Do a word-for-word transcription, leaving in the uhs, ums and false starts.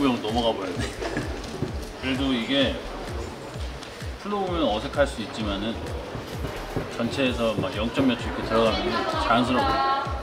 배우고 넘어가 버렸네. 그래도 이게 풀로 보면 어색할 수 있지만은 전체에서 막 영 점 몇 초 이렇게 들어가면 자연스러워.